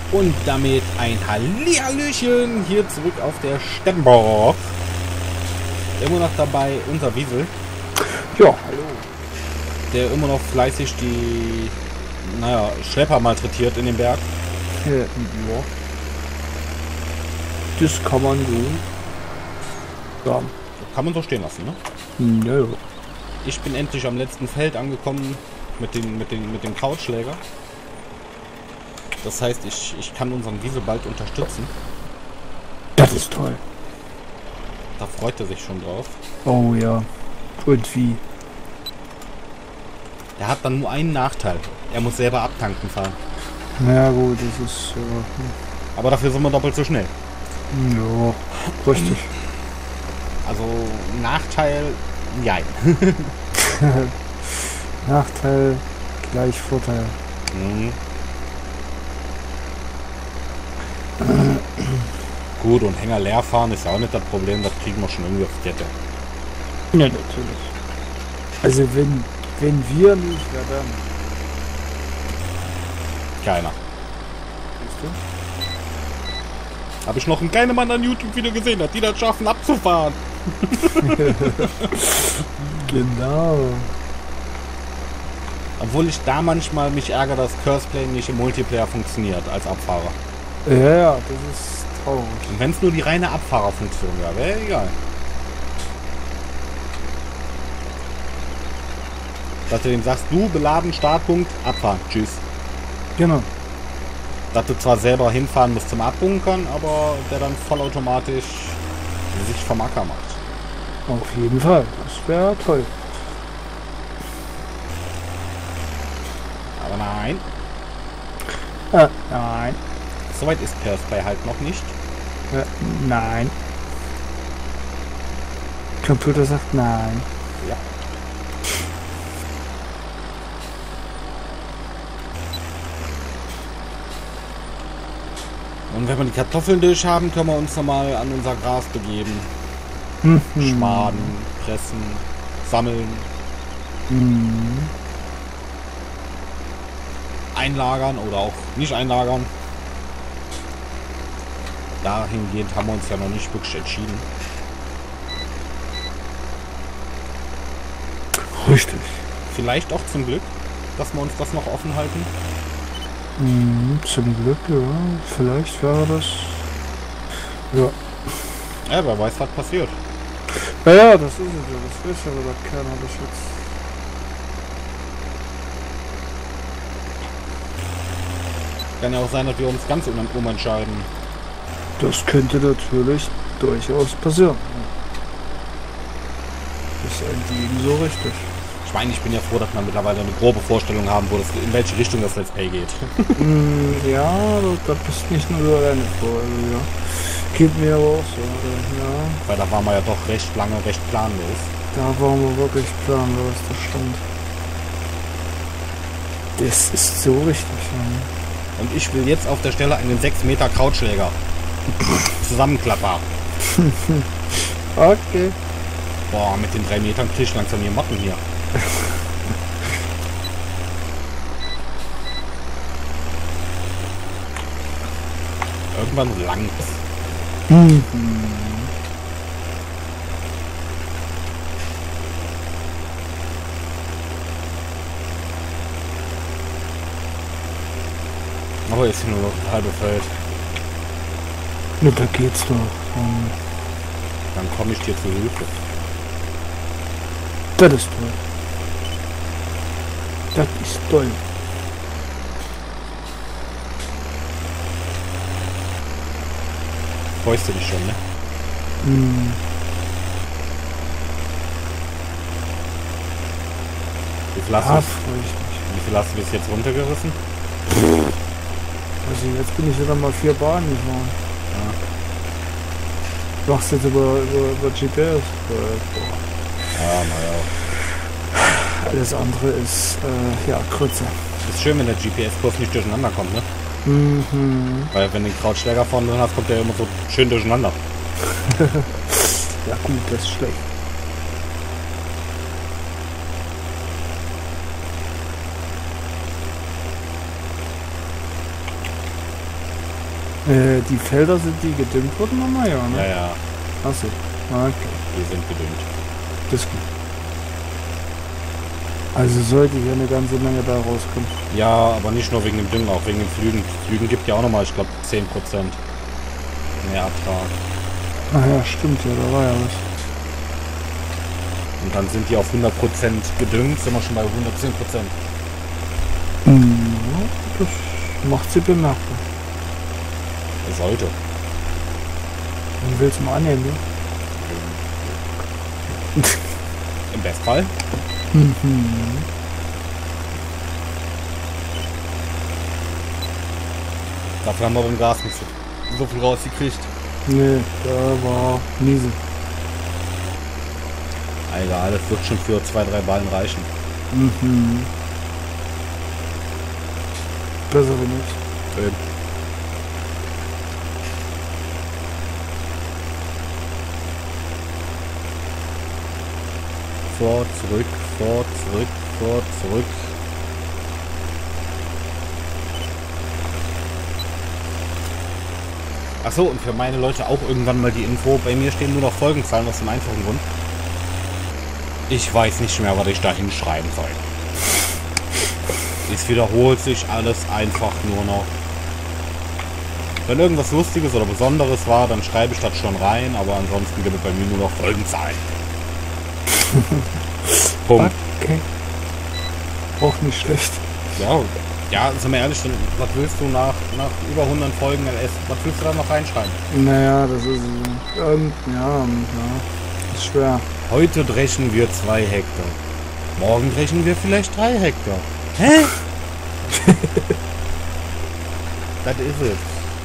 Und damit ein Hallihallöchen hier zurück auf der Steppenburg. Immer noch dabei unser Wiesel. Ja, hallo. Der immer noch fleißig die, Schlepper malträtiert in den Berg. Ja. Das kann man so sagen. Kann man so stehen lassen, ne? Nö. Ich bin endlich am letzten Feld angekommen mit dem Krautschläger. Das heißt, ich kann unseren Wiesel bald unterstützen. Das ist toll. Da freut er sich schon drauf. Oh ja. Und wie? Er hat dann nur einen Nachteil. Er muss selber abtanken fahren. Na gut, das ist Aber dafür sind wir doppelt so schnell. ja, richtig. Also Nachteil, nein. Nachteil gleich Vorteil. Mhm. Gut, und Hänger leer fahren ist ja auch nicht das Problem, das kriegen wir schon irgendwie auf die Kette. Ja, natürlich. Also wenn wir nicht, wer dann? Keiner. Siehst Habe ich noch in keinem anderen YouTube-Video gesehen, dass die das schaffen abzufahren. du? Genau. Obwohl ich da manchmal mich ärgere, dass Curseplay nicht im Multiplayer funktioniert als Abfahrer. Ja, das ist traurig. Und wenn es nur die reine Abfahrerfunktion wäre, wäre egal. Dass du dem sagst, du beladen, Startpunkt, abfahren, tschüss. Genau. Dass du zwar selber hinfahren musst zum Abbunkern, aber der dann vollautomatisch sich vom Acker macht. Auf jeden Fall. Das wäre toll. Aber nein, Nein. soweit ist Curseplay halt noch nicht. Nein. Computer sagt nein. Ja. Und wenn wir die Kartoffeln durch haben, können wir uns nochmal an unser Gras begeben. Schmaden, pressen, sammeln, einlagern oder auch nicht einlagern. Dahingehend haben wir uns ja noch nicht wirklich entschieden. Richtig. Vielleicht auch zum Glück, dass wir uns das noch offen halten. Zum Glück, ja. Vielleicht wäre das. Ja. Ja, wer weiß, was passiert. Ja, das ist es ja. Das weiß ja aber keiner das jetzt. Kann ja auch sein, dass wir uns ganz umentscheiden. Das könnte natürlich durchaus passieren. Ist eigentlich so richtig. Ich meine, ich bin ja froh, dass wir mittlerweile eine grobe Vorstellung haben, wo das, in welche Richtung das Let's Play geht. Ja, da bist nicht nur du alleine vor. Also, ja. Geht mir aber auch so. Ja. Weil da waren wir ja doch recht lange, recht planlos. Da waren wir wirklich planlos, das stimmt. Das ist so richtig. Ja. Und ich will jetzt auf der Stelle einen 6 Meter Krautschläger. Zusammenklapper. Okay. Boah, mit den 3 Metern krieg ich langsam hier Motten hier. Irgendwann langt es. Aber ist hier nur noch ein halbes Feld. Ja, da geht's doch. Dann komme ich dir zu Hilfe. Das ist toll. Das ist toll. Freust du dich schon, ne? Wie viel hast Da du, freue ich mich. wie viel hast du bis jetzt runtergerissen? Also jetzt bin ich wieder mal 4 Bahnen gefahren. Du machst jetzt über GPS. Ja, naja. Alles andere ist, ja, Krütze. Ist schön, wenn der GPS-Kurs nicht durcheinander kommt, ne? Weil wenn du den Krautschläger vorne drin hast, kommt der immer so schön durcheinander. Ja gut, das ist schlecht. Die Felder, sind die gedüngt worden nochmal, ja, Ja, ne? ja, Achso. Okay, die sind gedüngt. das ist gut. Also sollte hier eine ganze Menge da rauskommen. Ja, aber nicht nur wegen dem Düngen, auch wegen den Flügen. Flügen gibt ja auch nochmal, ich glaube, 10% mehr Ertrag. Ach ja, stimmt, ja, da war ja was. Und dann sind die auf 100% gedüngt, sind wir schon bei 110%. Ja, das macht sie bemerkbar. Sollte. Dann willst du mal annehmen, ne? Im Bestfall. Dafür haben wir beim Gas nicht so viel rausgekriegt. Nee, da war miese. Egal, das wird schon für 2-3 Ballen reichen. Besser wie nichts. Vor, zurück, vor, zurück, vor, zurück. Achso, und für meine Leute auch irgendwann mal die Info. Bei mir stehen nur noch Folgenzahlen aus dem einfachen Grund. Ich weiß nicht mehr, was ich da hinschreiben soll. Es wiederholt sich alles einfach nur noch. Wenn irgendwas Lustiges oder Besonderes war, dann schreibe ich das schon rein, aber ansonsten gibt es bei mir nur noch Folgenzahlen. Punkt. Okay. Auch nicht schlecht. Ja, sind wir ehrlich, was willst du nach über 100 Folgen LS, was willst du da noch reinschreiben? Naja, das ist... ja, ist schwer. Heute dreschen wir 2 Hektar. Morgen dreschen wir vielleicht 3 Hektar. Hä? Das ist es.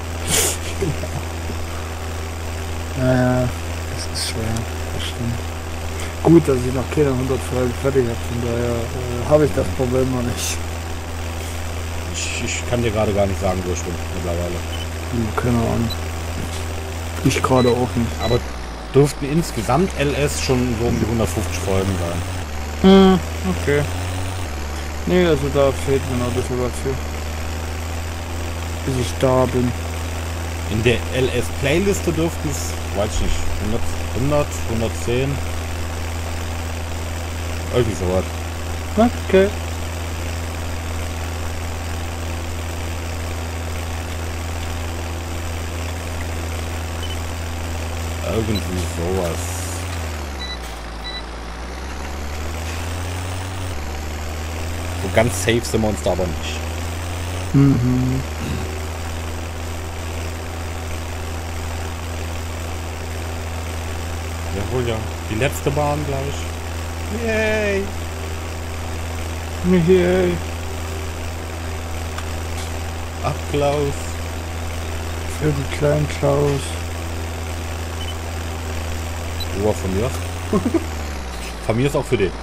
Naja, das ist schwer. Das stimmt. Gut, dass ich noch keine 100 Folgen fertig habe, von daher habe ich das Problem noch nicht. Ich kann dir gerade gar nicht sagen, wo ich bin mittlerweile. Keine Ahnung. Ich gerade auch nicht. Aber dürften insgesamt LS schon so um die 150 Folgen sein. Okay. Nee, also da fehlt mir noch ein bisschen was für. Bis ich da bin. In der LS-Playliste dürften es, weiß ich nicht, 100, 110. Irgendwie sowas. Okay. Irgendwie sowas. So ganz safe sind wir uns da aber nicht. Jawohl, ja. Die letzte Bahn gleich. Yay! Yay. Applaus. Für den kleinen Klaus. Ja, von mir aus. Von mir ist auch für den.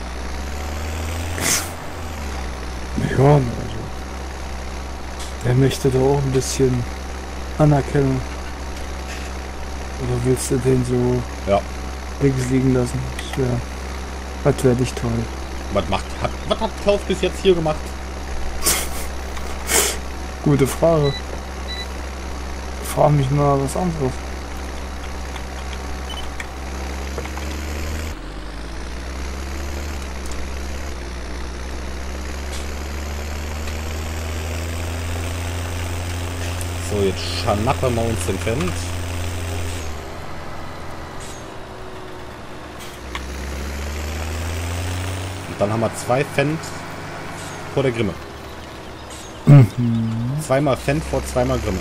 Ja, also. Er möchte da auch ein bisschen Anerkennung. Oder willst du den so links liegen lassen? Das wäre nicht toll. Was hat Klaus bis jetzt hier gemacht? Gute Frage. Frag mich mal was anderes. So, jetzt schnappen wir uns den Fendt. Und dann haben wir 2 Fendt vor der Grimme. Zweimal Fendt vor zweimal Grimme.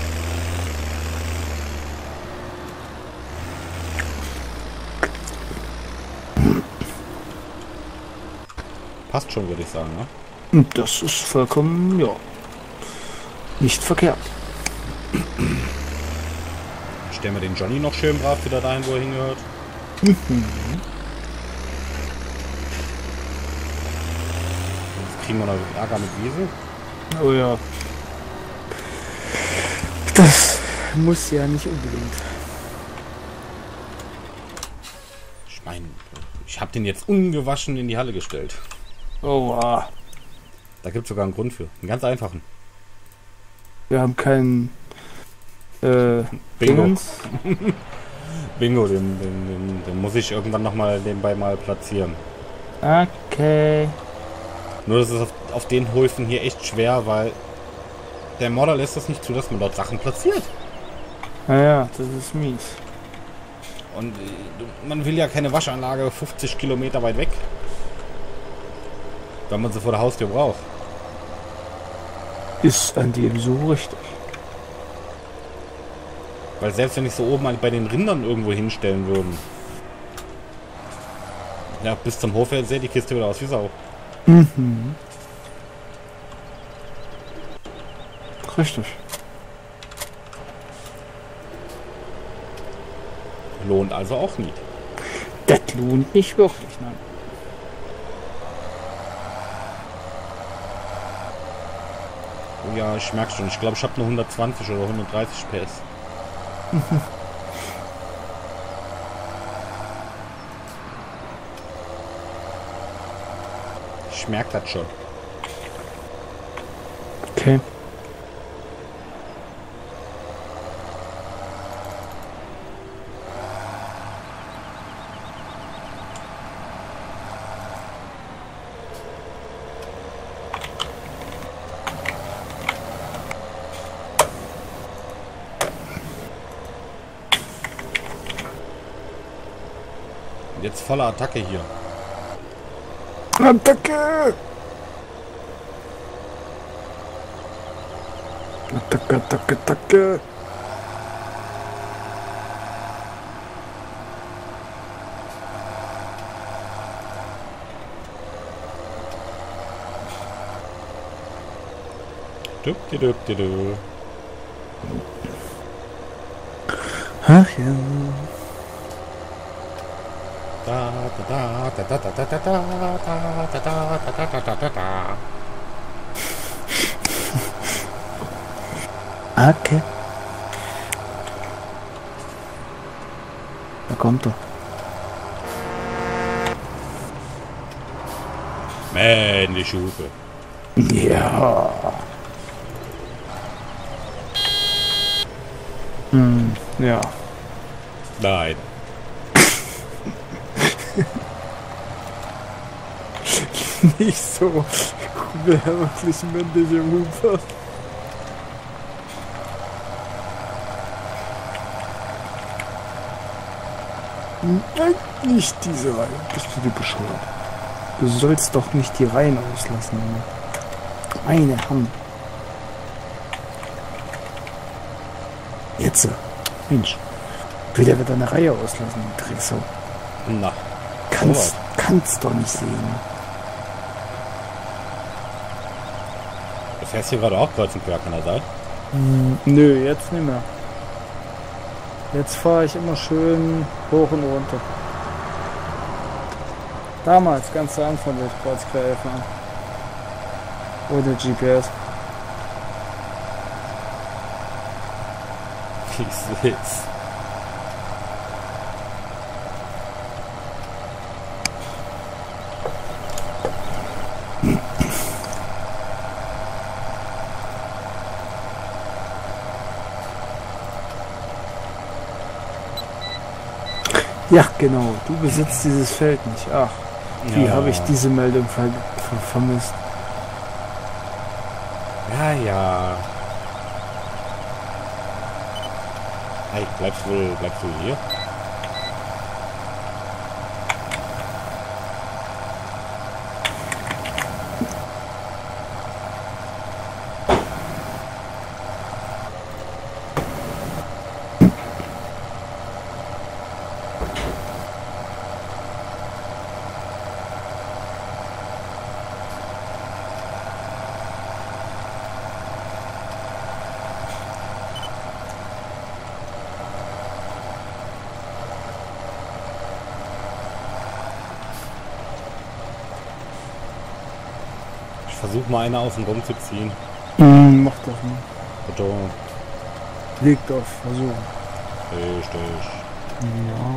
Passt schon, würde ich sagen, ne? Das ist vollkommen, ja, nicht verkehrt. Stellen wir den Johnny noch schön brav wieder dahin, wo er hingehört. Sonst kriegen wir noch Ärger mit Wiese. Oh ja. Das muss ja nicht unbedingt. Ich meine, ich habe den jetzt ungewaschen in die Halle gestellt. Oh, wow. Da gibt es sogar einen Grund für. Einen ganz einfachen. Wir haben keinen Bingo. Dingens. Bingo, den muss ich irgendwann nochmal nebenbei mal platzieren. Okay. Nur das ist auf den Höfen hier echt schwer, weil der Modder lässt es nicht zu, dass man dort Sachen platziert. Naja, das ist mies. Und man will ja keine Waschanlage 50 Kilometer weit weg, wenn man sie vor der Haustür braucht. Ist an dem so richtig. Weil selbst wenn ich so oben bei den Rindern irgendwo hinstellen würden, ja, bis zum Hof sähe die Kiste wieder aus wie Sau. Mhm. Richtig. Lohnt also auch nie. Das lohnt nicht wirklich, nein. Oh ja, ich merke schon. Ich glaube, ich habe nur 120 oder 130 PS. Ich merke das schon. Okay. Jetzt volle Attacke hier. Attacke! Attacke, Attacke, Attacke! Dup-di-dup-di-du. Ach ja. Da, da, da, da, da, da, da, da, da, da, da, da, da, da, da, da. Okay. Da kommt er. Männliche Hupe. Ja. Ja. Nein. Nicht so. Wer wirklich männliche Hupe. Nein, nicht diese Reihe. Bist du dir bescheuert? Du sollst doch nicht die Reihen auslassen. Meine Hand. Jetzt. Mensch. Will der wieder eine Reihe auslassen, Drecksau. Na. Kannst doch nicht sehen. Du fährst hier gerade auch kreuz und quer, kann er sein? Nö, jetzt nicht mehr. Jetzt fahre ich immer schön hoch und runter. Damals, ganz zu Anfang, bin ich kreuz quer gefahren. Ohne GPS. Wie süß. Ja, genau. Du besitzt dieses Feld nicht. Ach, wie Ja. habe ich diese Meldung vermisst? Ja, ja. Hey, bleibst du hier? Ich versuche mal eine aus dem Rum zu ziehen. Mach doch mal. Bitte. Liegt auf Versuch. Richtig. Ja.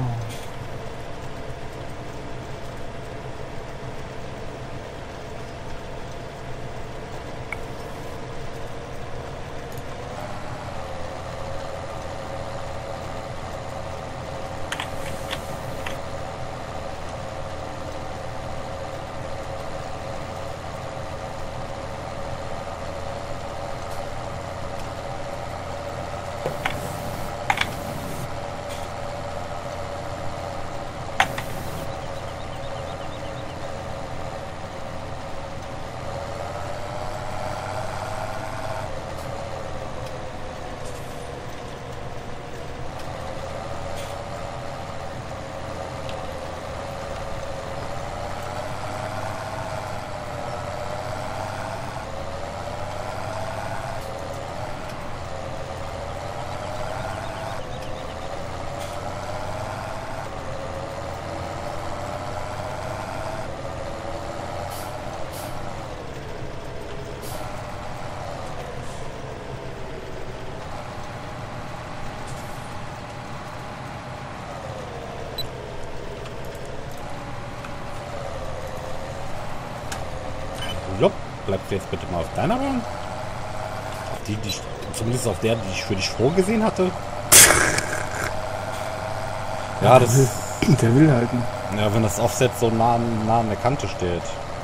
bleibst du jetzt bitte mal auf deiner Bahn? Auf die ich, zumindest auf der, die ich für dich vorgesehen hatte? Ja, das... Der will halten. Ja, wenn das Offset so nah an der Kante steht.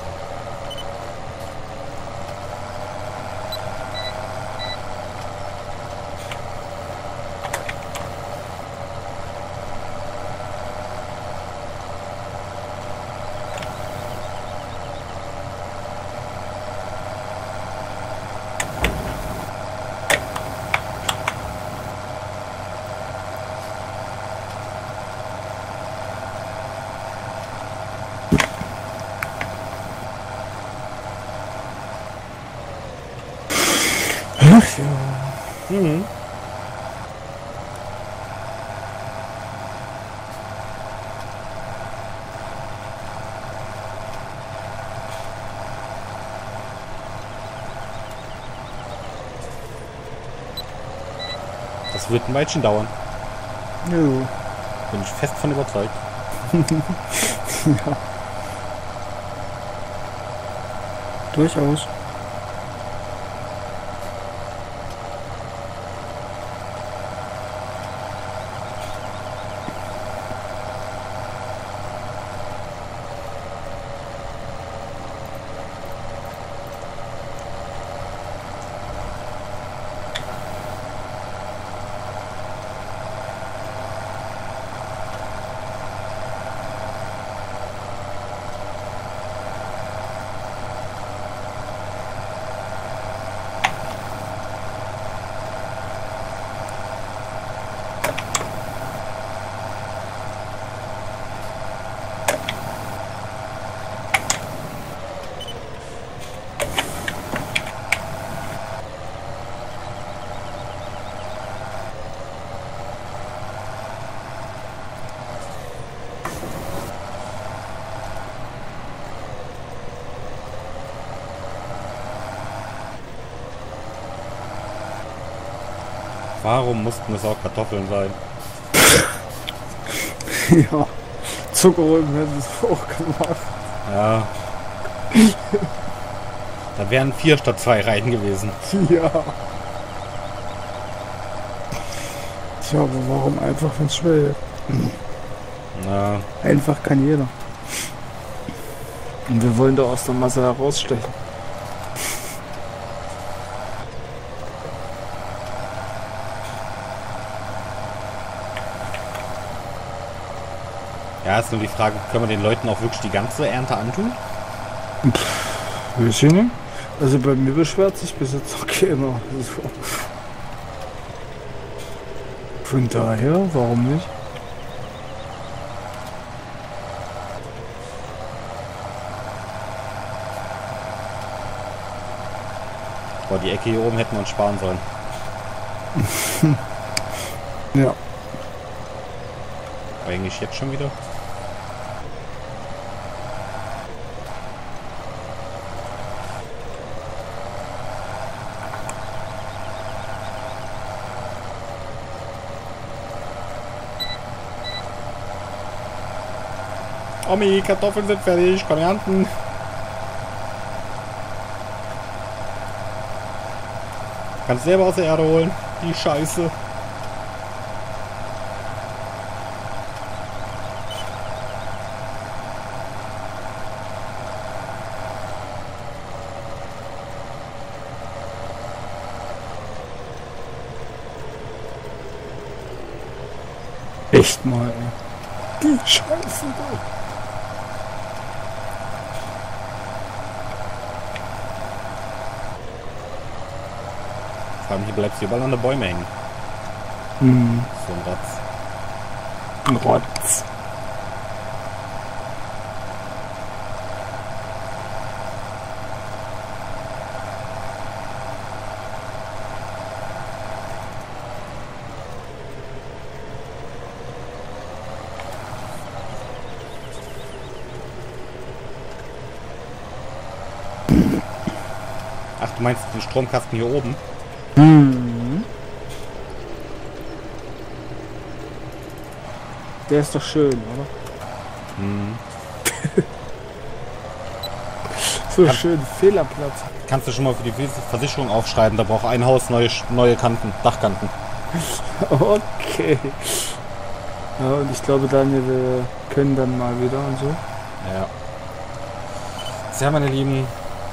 Ach ja. Mhm. Das wird ein Weilchen dauern. Jo. Bin ich fest von überzeugt. Ja. Durchaus. Warum mussten es auch Kartoffeln sein? Ja. Zuckerrüben hätten es auch gemacht. Ja. Da wären 4 statt 2 Reihen gewesen. Ja. Tja, aber warum einfach, wenn es schwer? Na, Einfach kann jeder. Und wir wollen da aus der Masse herausstechen. ja, ist nur die Frage, können wir den Leuten auch wirklich die ganze Ernte antun? Weiß ich nicht. Also bei mir beschwert sich bis jetzt noch keiner. Also von daher, warum nicht? Boah, die Ecke hier oben hätten wir uns sparen sollen. Ja. Eigentlich jetzt schon wieder? Omi, Kartoffeln sind fertig, komm ernten. Kannst selber aus der Erde holen. Die Scheiße. Echt mal, ey. Die Scheiße, du. Vor allem hier bleibst du überall an der Bäume hängen. Hm. So ein Rotz. Ein Rotz. Ach, du meinst den Stromkasten hier oben? Mhm. Der ist doch schön, oder? Hm. So schön Fehlerplatz. kannst du schon mal für die Versicherung aufschreiben. Da braucht ein Haus neue Kanten, Dachkanten. Okay. Ja, und ich glaube, Daniel, wir können dann mal wieder und so. Ja. Tja, meine Lieben.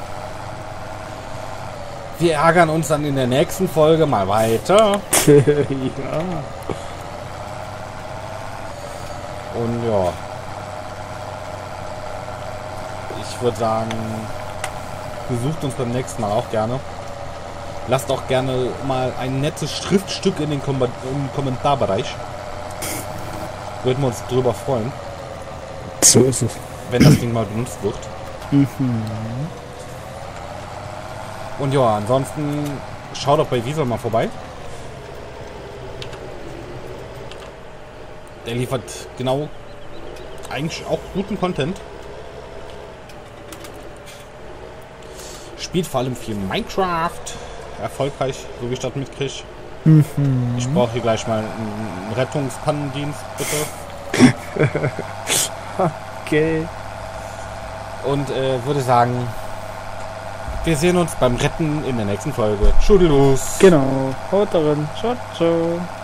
Wir ärgern uns dann in der nächsten Folge mal weiter. Ja. Und ja. Ich würde sagen, besucht uns beim nächsten Mal auch gerne. Lasst auch gerne mal ein nettes Schriftstück in den im Kommentarbereich. Würden wir uns drüber freuen. So ist es. Wenn das Ding mal benutzt wird. Und ja, ansonsten schaut doch bei Wiesel mal vorbei. Der liefert genau eigentlich auch guten Content. Spielt vor allem viel Minecraft. Erfolgreich, so wie ich das mitkriege. Ich brauche hier gleich mal einen Rettungspannendienst, bitte. Okay. Und würde sagen, wir sehen uns beim Retten in der nächsten Folge. Tschüdelus. Genau. Haut darin. Ciao, ciao.